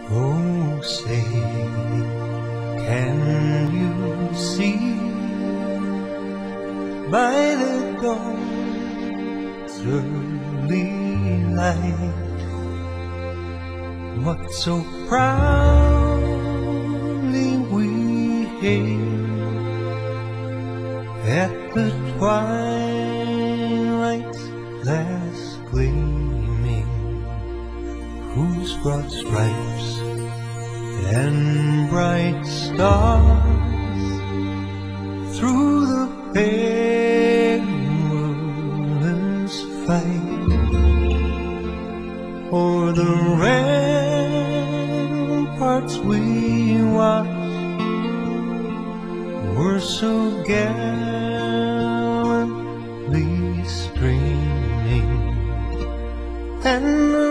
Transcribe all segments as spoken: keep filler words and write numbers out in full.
Oh, say, can you see by the dawn's early light what so proudly we hailed at the twilight's last gleaming, whose broad stripes and bright stars through the perilous fight o'er the ramparts we watched were so gallantly streaming, and the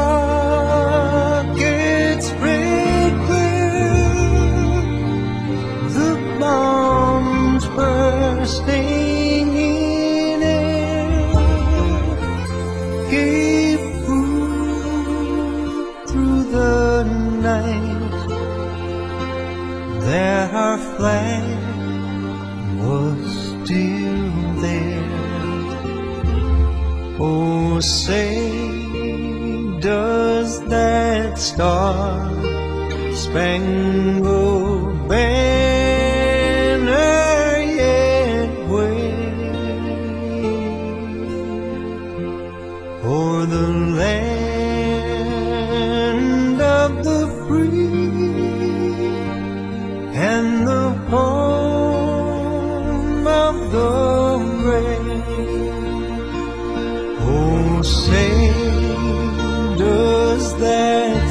rockets spread clear, the bombs bursting in air gave proof through the night that our flag was still there. Oh, say, does that star-spangled banner yet wave o'er the land of the free and the home of the brave? Oh, say, does that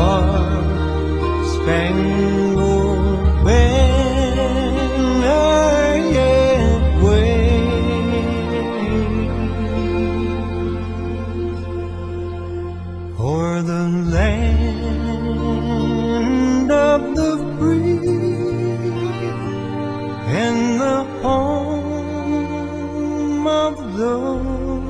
star-spangled banner yet wave o'er the land of the free and the home of the